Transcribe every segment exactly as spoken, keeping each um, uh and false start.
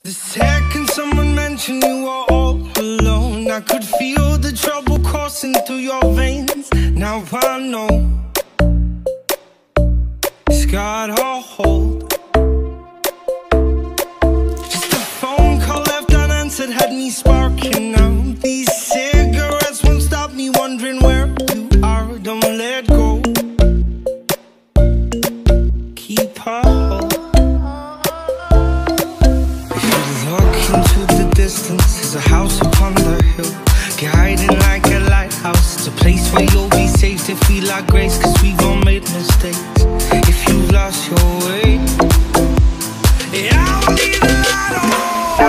The second someone mentioned you were all alone, I could feel the trouble coursing through your veins. Now I know it's got a hold. Just a phone call left unanswered had me sparking now. These cigarettes won't stop me wondering where you are. Don't let go, keep her hold. Into the distance, there's a house upon the hill, guiding like a lighthouse. It's a place where you'll be safe to feel our grace, cause we've all made mistakes. If you've lost your way, yeah, I will leave the light on.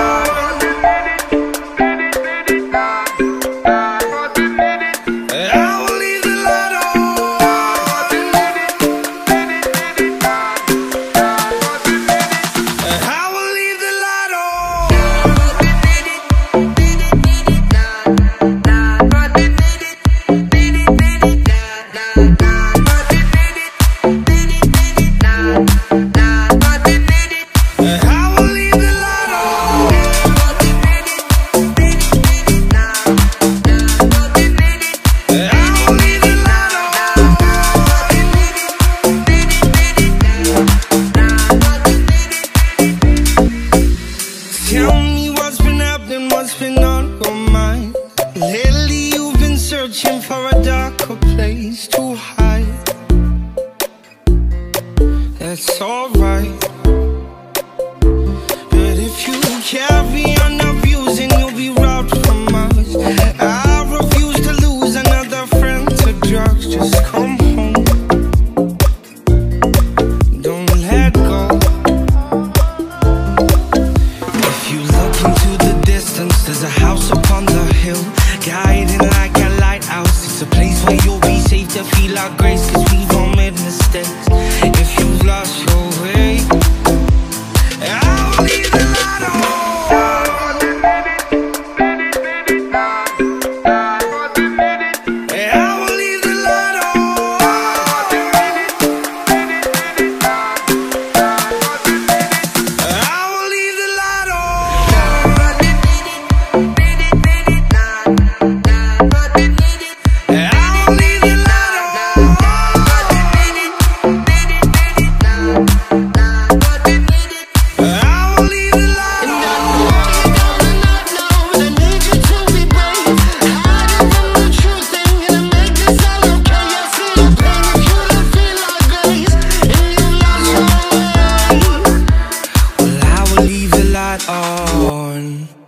Tell me what's been happening, what's been on your mind. Lately you've been searching for a darker place to hide. That's alright, but if you carry on abusing, you'll be robbed from us. I refuse to lose another friend to drugs. Just come home, don't let go. There's a house upon the hill, guiding like a lighthouse. It's a place where you'll be safe to feel our grace, cause we've all made mistakes. If you've lost your way, I will leave the light on. I will leave the light on. I will leave the light on. On